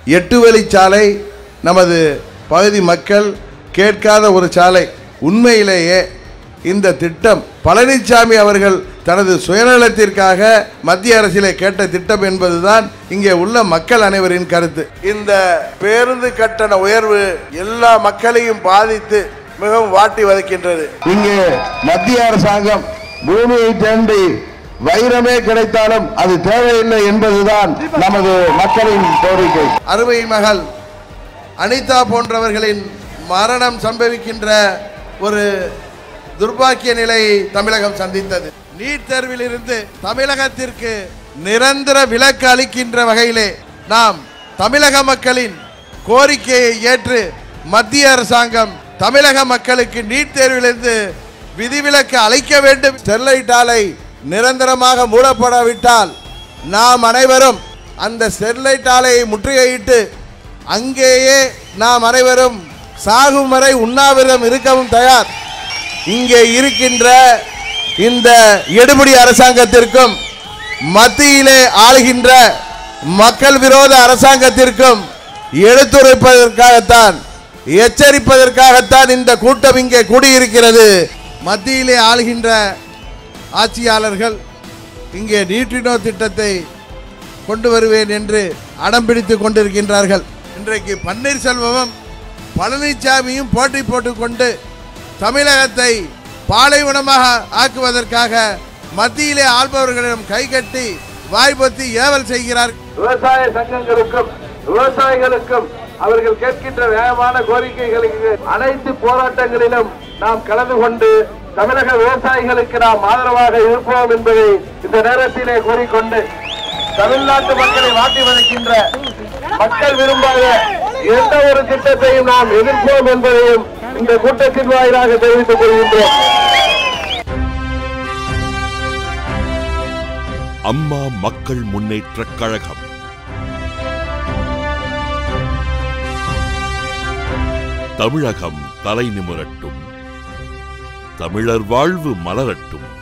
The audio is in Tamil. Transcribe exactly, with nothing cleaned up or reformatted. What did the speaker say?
எட்டு வழிச்சாலை நமது பகுதி மக்கள் கேட்காத ஒரு சாலை. உண்மையிலேயே இந்த திட்டம் பழனிசாமி அவர்கள் தனது சுயநலத்திற்காக மத்திய அரசிலே கேட்ட திட்டம் என்பதுதான் இங்கே உள்ள மக்கள் அனைவரின் கருத்து. இந்த பேருந்து கட்டண உயர்வு எல்லா மக்களையும் பாதித்து மிகவும் வாட்டி வதைக்கின்றது. இங்கே மத்திய அரசாங்கம் பூமியை தேண்டி வைரமே கிடைத்தாலும் அது தேவையில்லை என்பதுதான் நமது மக்களின் கோரிக்கை. அருமை மகள் அனிதா போன்றவர்களின் மரணம் சம்பவிக்கின்ற ஒரு துர்பாக்கிய நிலையை தமிழகம் சந்தித்தது. நீட் தேர்வில் இருந்து தமிழகத்திற்கு நிரந்தர விலக்கு அளிக்கின்ற வகையிலே நாம் தமிழக மக்களின் கோரிக்கையை ஏற்று மத்திய அரசாங்கம் தமிழக மக்களுக்கு நீட் தேர்விலிருந்து விதிவிலக்கு அளிக்க வேண்டும். ஸ்டெர்லைட் ஆலை நிரந்தரமாக மூடப்படாவிட்டால் நாம் அனைவரும் அந்த ஸ்டெர்லைட் ஆலையை முற்றுகையிட்டு அங்கேயே நாம் அனைவரும் சாகும் வரை உண்ணாவிரதம் இருக்கவும் தயார். இங்கே இருக்கின்ற இந்த எடுபடி அரசாங்கத்திற்கும் மத்தியிலே ஆளுகின்ற மக்கள் விரோத அரசாங்கத்திற்கும் எடுத்துரைப்பதற்காகத்தான், எச்சரிப்பதற்காகத்தான் இந்த கூட்டம் இங்கே கூடியிருக்கிறது. மத்தியிலே ஆளுகின்ற ஆட்சியாளர்கள் இங்கே நியூட்ரினோ திட்டத்தை கொண்டு வருவேன் என்று அடம் பிடித்து கொண்டிருக்கின்றார்கள். இன்றைக்கு பன்னீர்செல்வமும் பழனிசாமியும் போட்டி போட்டுக்கொண்டு தமிழகத்தை பாலைவனமாக ஆக்குவதற்காக மத்தியிலே ஆள்பவர்களிடம் கைகட்டி வாய்ப்பத்தி ஏவல் செய்கிறார். விவசாய சங்கங்களுக்கும் விவசாயிகளுக்கும் அவர்கள் கேட்கின்ற வேகமான கோரிக்கைகளுக்கு அனைத்து போராட்டங்களிலும் நாம் கலந்து கொண்டு தமிழக விவசாயிகளுக்கு நாம் ஆதரவாக இருப்போம் என்பதை இந்த நேரத்திலே கூறிக்கொண்டு தமிழ்நாட்டு மக்களை வாட்டி வதைக்கின்ற மக்கள் விரும்பாத எந்த ஒரு திட்டத்தையும் நாம் எதிர்ப்போம் என்பதையும் இந்த கூட்டத்தின் வாயிலாக தெரிவித்துக் கொள்கின்றோம். அம்மா மக்கள் முன்னேற்றக் கழகம். தமிழகம் தலை நிமிரட்டும், தமிழர் வாழ்வு மலரட்டும்.